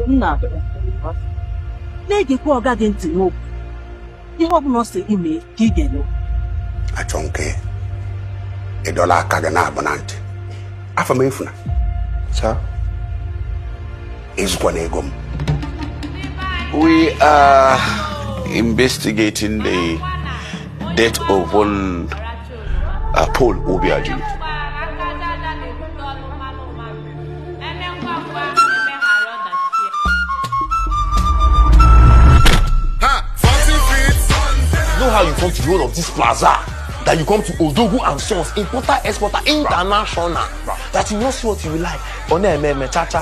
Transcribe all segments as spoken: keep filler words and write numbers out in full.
Nna, na-egekwa ọga gị ntị n'okwu. Ihe ọ bụla ọ sị gị mee ka ị ga-eme. Achọ nke ịdọla aka gị na-abụ na ntị. Afamefuna. Sir? Ezukwana ego m. We are investigating the death of one uh, Paul Obiaju. You know how you come to the whole of this plaza? That you come to Odogu and Sons, importer, exporter, international. That you know see what you will like. One me me cha cha.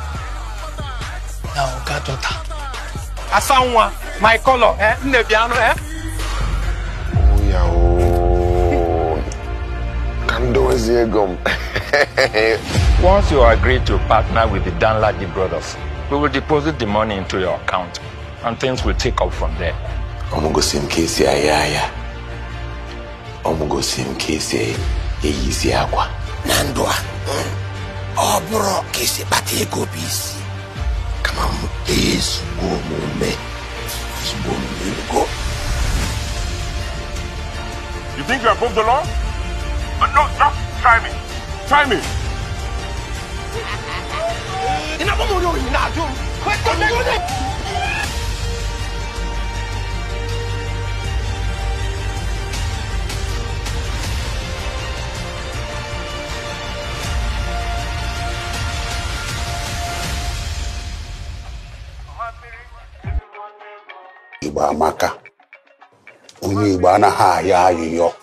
Now, God daughter. Asanwa, my color, eh? Nebiano, eh? Oh yeah, oh. Kando Zegom. Once you agree to partner with the Danladi brothers, we will deposit the money into your account, and things will take off from there. I'm go sim kesi ayaya. I'm go sim kesi easy aqua. Nandwa. Oh bro, kesi bati ego bis. Come on, is go me. Is go me go. You think you're above the law? But no, no, try me. Try me. Igbo amaka. Onye Igbo anaghị ayọ ayọ.